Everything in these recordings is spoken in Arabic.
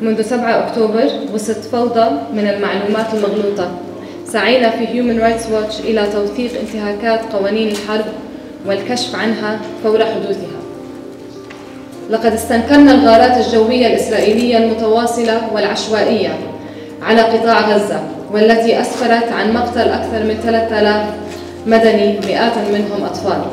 منذ 7 أكتوبر وسط فوضى من المعلومات المغلوطة، سعينا في Human Rights Watch إلى توثيق انتهاكات قوانين الحرب والكشف عنها فور حدوثها. لقد استنكرنا الغارات الجوية الإسرائيلية المتواصلة والعشوائية على قطاع غزة، والتي أسفرت عن مقتل أكثر من 3000 مدني، مئات منهم أطفال.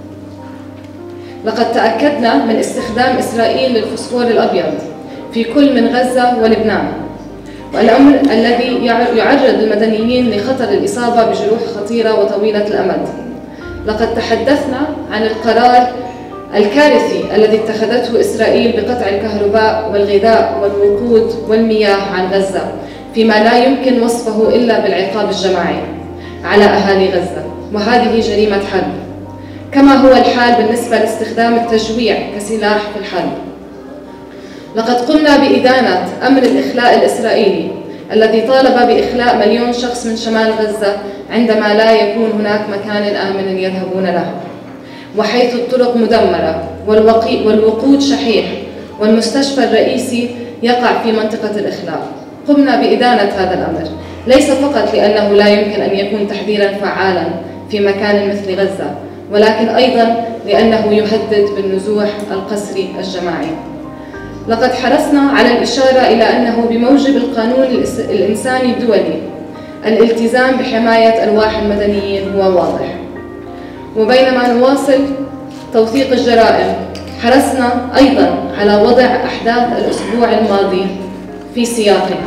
لقد تأكدنا من استخدام إسرائيل للفوسفور الأبيض في كل من غزة ولبنان، والأمر الذي يعرض المدنيين لخطر الإصابة بجروح خطيرة وطويلة الأمد. لقد تحدثنا عن القرار الكارثي الذي اتخذته إسرائيل بقطع الكهرباء والغذاء والوقود والمياه عن غزة، فيما لا يمكن وصفه إلا بالعقاب الجماعي على أهالي غزة، وهذه جريمة حرب، كما هو الحال بالنسبة لاستخدام التجويع كسلاح في الحرب. لقد قمنا بإدانة أمر الإخلاء الإسرائيلي الذي طالب بإخلاء 1,000,000 شخص من شمال غزة عندما لا يكون هناك مكان آمن يذهبون له، وحيث الطرق مدمرة والوقود شحيح والمستشفى الرئيسي يقع في منطقة الإخلاء. قمنا بإدانة هذا الأمر، ليس فقط لأنه لا يمكن أن يكون تحذيراً فعالاً في مكان مثل غزة، ولكن أيضاً لأنه يهدد بالنزوح القسري الجماعي. لقد حرصنا على الإشارة إلى أنه بموجب القانون الإنساني الدولي الالتزام بحماية أرواح المدنيين هو واضح. وبينما نواصل توثيق الجرائم، حرصنا أيضاً على وضع أحداث الأسبوع الماضي في سياقها.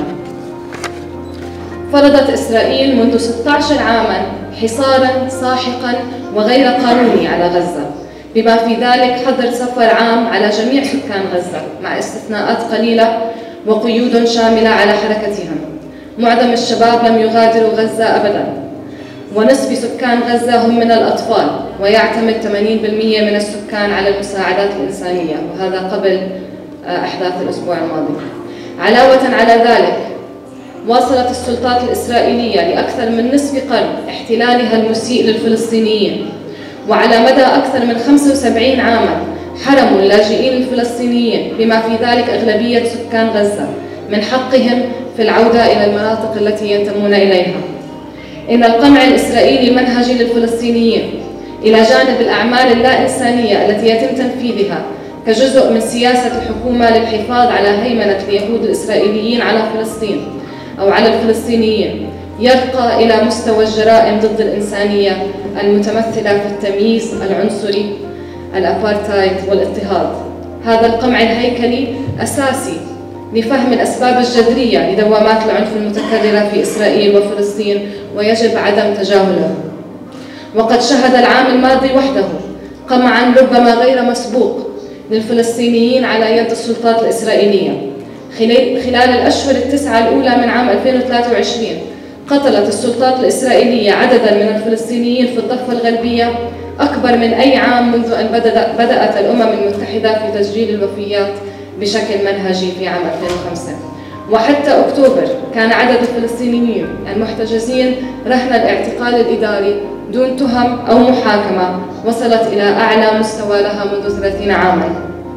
فرضت إسرائيل منذ 16 عاماً حصاراً ساحقاً وغير قانوني على غزة، بما في ذلك حظر سفر عام على جميع سكان غزة مع استثناءات قليلة، وقيود شاملة على حركتهم. معظم الشباب لم يغادروا غزة أبداً، ونصف سكان غزة هم من الأطفال، ويعتمد 80% من السكان على المساعدات الإنسانية، وهذا قبل أحداث الأسبوع الماضي. علاوة على ذلك، واصلت السلطات الإسرائيلية لأكثر من نصف قرن احتلالها المسيء للفلسطينيين، وعلى مدى أكثر من 75 عاماً حرموا اللاجئين الفلسطينيين بما في ذلك أغلبية سكان غزة من حقهم في العودة إلى المناطق التي ينتمون إليها. إن القمع الإسرائيلي المنهجي للفلسطينيين إلى جانب الأعمال اللا إنسانية التي يتم تنفيذها كجزء من سياسة الحكومة للحفاظ على هيمنة اليهود الإسرائيليين على فلسطين أو على الفلسطينيين يرقى إلى مستوى الجرائم ضد الإنسانية المتمثلة في التمييز العنصري، الأبارتايد والاضطهاد. هذا القمع الهيكلي أساسي لفهم الأسباب الجذرية لدوامات العنف المتكررة في إسرائيل وفلسطين، ويجب عدم تجاهله. وقد شهد العام الماضي وحده قمعاً ربما غير مسبوق للفلسطينيين على يد السلطات الإسرائيلية. خلال الأشهر التسعة الأولى من عام 2023 قتلت السلطات الإسرائيلية عدداً من الفلسطينيين في الضفة الغربية أكبر من أي عام منذ أن بدأت الأمم المتحدة في تسجيل الوفيات بشكل منهجي في عام 2005. وحتى أكتوبر كان عدد الفلسطينيين المحتجزين رهن الاعتقال الإداري دون تهم أو محاكمة وصلت إلى أعلى مستوى لها منذ 30 عاماً.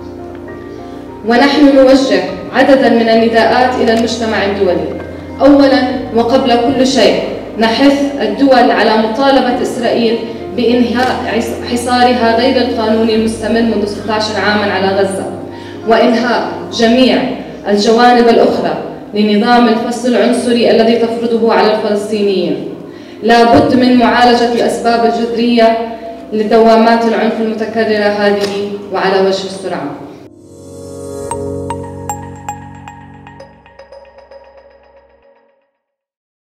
ونحن نوجه عدداً من النداءات إلى المجتمع الدولي. أولاً وقبل كل شيء، نحث الدول على مطالبة إسرائيل بإنهاء حصارها غير القانوني المستمر منذ 16 عاماً على غزة، وإنهاء جميع الجوانب الأخرى لنظام الفصل العنصري الذي تفرضه على الفلسطينيين. لا بد من معالجة الأسباب الجذرية لدوامات العنف المتكررة هذه وعلى وجه السرعة.